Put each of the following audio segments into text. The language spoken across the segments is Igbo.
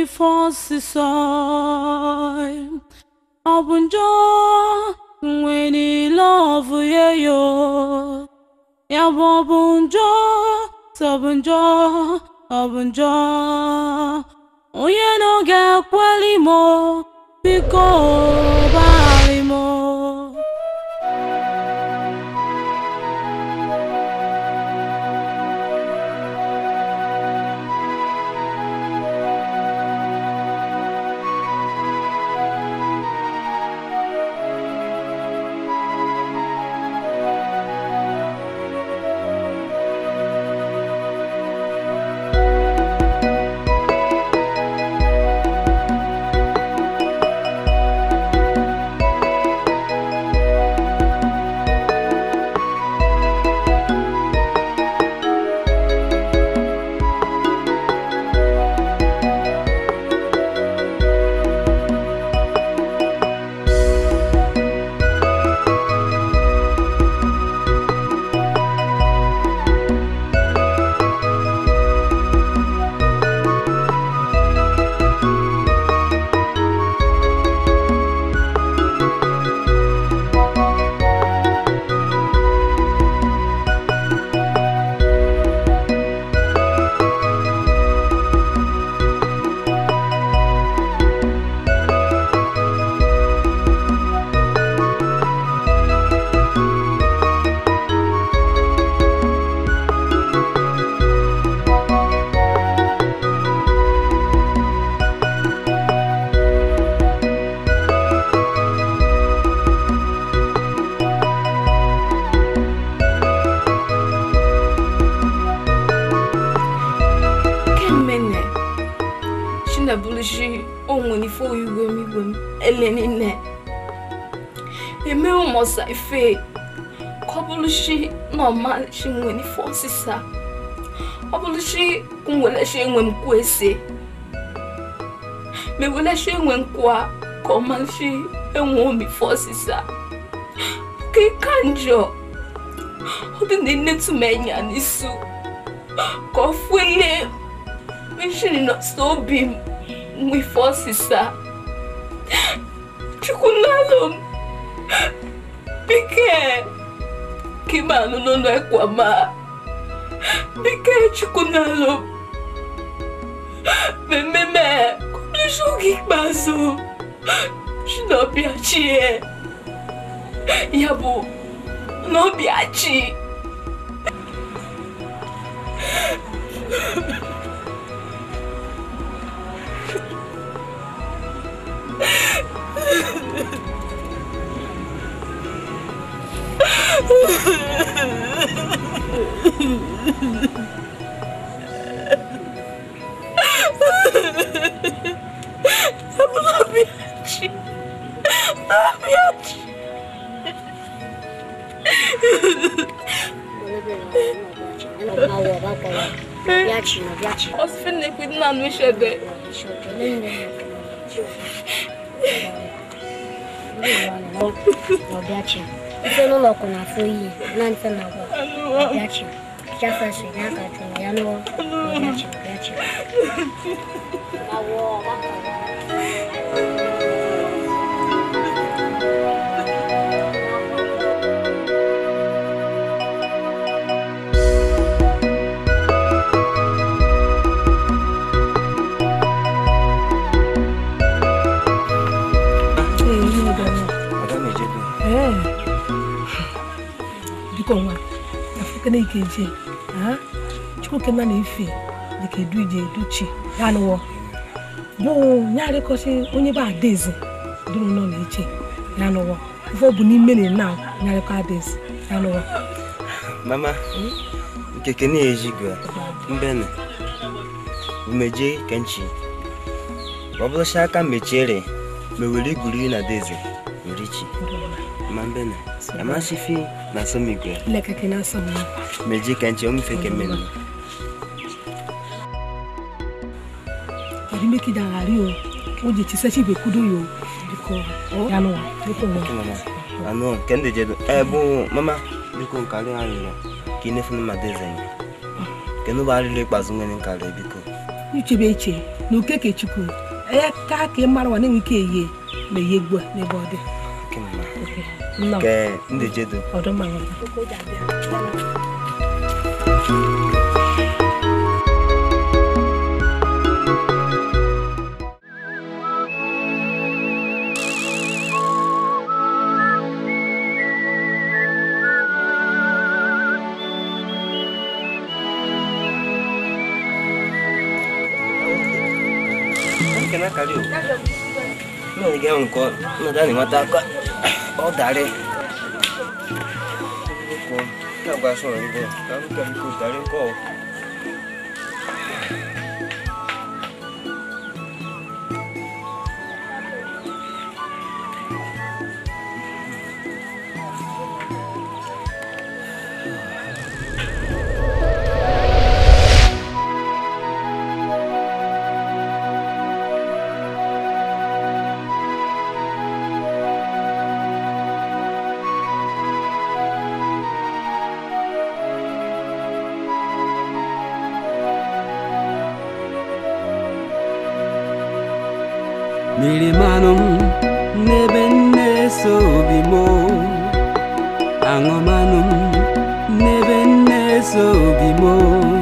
forces Obunjo when he love yo ya obunjo obunjo oye no ga kwalimo biko balimo Saife Kobulushi normal she when forces Obulushi kumwele she when kwese me wele she when kwa komal she enwomi forces ke kanjo odi nne tumenya nisu ko fuele me she no so bim we forces chukunalo Bike Kimano no ekwama Bike chukunalo Meme Kumlishogi bazo Shino biachi Yabu No biachi Ito no loko na foyi na nte na gwa biachi jafa se na ka tu ya no biachi awo Bikoma afukene ikeje chuke na ife dike duje duchi ya no bo nyaare ko se onye ba adezi duru no na eche ya no ifo bu ni mene na nyaare ko adezi ya no mama nkeke ni ejigwa mbene umeje kenchi wabula shaka mechere meweli guri na deze urichi mambene amasifi na somigwe leka kena somi meje kenchi omfeke mene ori meki da ari o je ti se si be kudo yo biko ya no biko mama ano kende jedo bo mama biko nkale ari kine funu madeze kenu ba ari le pazunga ni nkale biko Uchebe eche na okeke chukwu ka mara wa na nke eye na ye gbo ne body. No. Ke ndị jedo. Odoma. No, ni un co, no da ni mata ko. O dare. Ko, na ba so ni ko. Ka ko dare ko. Milimanum nebenne sobimo Angomanum nebenne sobimo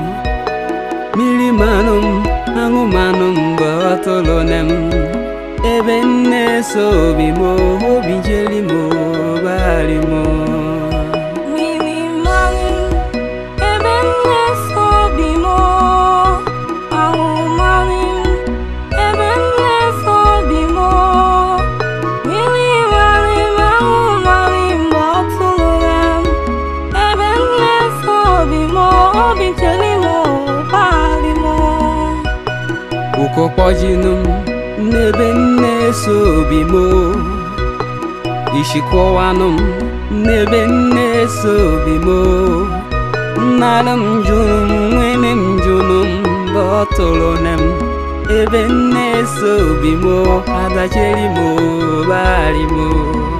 Milimanum angomanum batolonem Ebenne sobimo binjelimo balimo Ukopojinum nebenne sobimo Ishikowanum nebenne sobimo Nalam junum wenem junum botolonem Ebenne sobimo adachelimo balimo